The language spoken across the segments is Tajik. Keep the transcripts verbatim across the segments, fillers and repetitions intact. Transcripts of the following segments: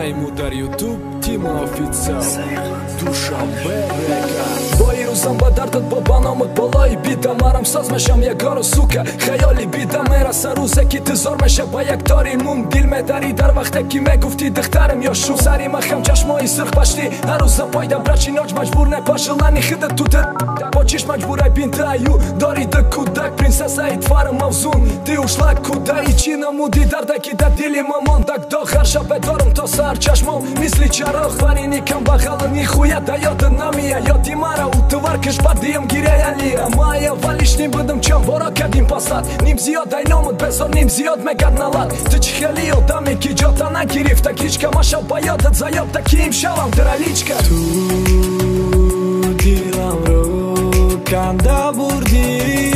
Займу дар ютуб Тима официал Душанбе река Бои рӯзам ба дардат бо баномат болои бида марам соз мешам ягону сука хаёли бида мераса рӯзе ки тизор меша ба як тори мум дил медари дар вақте ки мегуфти духтарам ё шу сари махам чашмои сирх пашти ҳар рӯза пойдам брачи ноч маҷбур не пашилани хидат тутер бо чиш маҷбурай бинтаю дори да кудак принсесаи твара мавзун ди ушла кудаи чӣ намуди дардаки дар дили ма мондак дох ҳар шаб бедорам то сар чашмом мисли чароғ варини камбағалани хуя да ёда намия ёди мара утувар киш бадиям гиряялия мая валиш ним будам чам боро кардим пасад ним зиёд ай номуд безор ним зиёд мегад налад ту чӣ хели одаме ки ҷота нагирифта кичка маша ба ёдат заёбта ки имшавам драличка ту диламро канда бурдӣ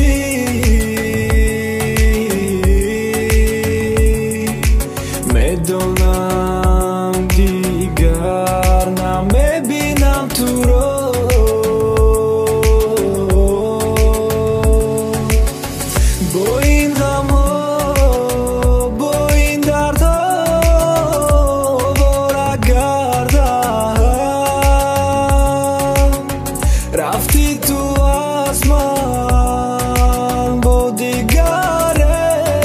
медонам дигар намебинам туро бо ин ғамҳо бо ин дардҳо овора гардам рафти ту аз ман бо дигаре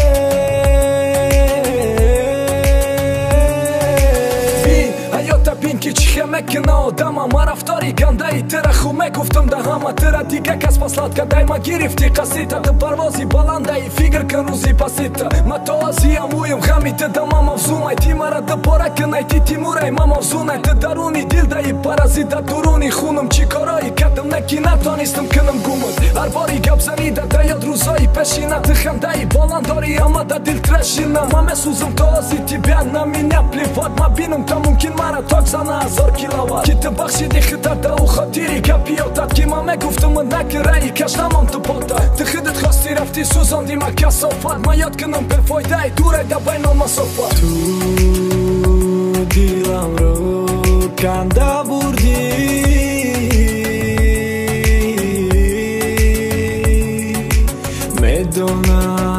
бин ки чӣ мекина одама ма рафтори гандаи тира хуб мегуфтам да ҳама тира дига кас паслат кадай ма гирифти қасита ты парвози баландаи фикр кан рӯзи пасита ма то азиям уим ғами ты да ма мавзумай ти мара да пора кунай ти тимурай ма мавзунай ты даруни дил даи паразит да дуруни хунам чӣ корои кардам не ки натонистам кунам гумон ҳар бори гап занида да ёд рӯзои пешина ты хандаи баландори ама да дил трешина ма месӯзам то ози тибя на меня плевать ма бинам та мумкин мара ток зана ҳазор киловат ки ты бахшиди хидат да у хотири гапи ёдат ки ма мегуфтам накираи каштамам ту пота ты хидат хости рафти сӯзонди ма касофат ма ёд кунам бефоидаи дурай да байно масофат ту диламро канда бурдӣ медонам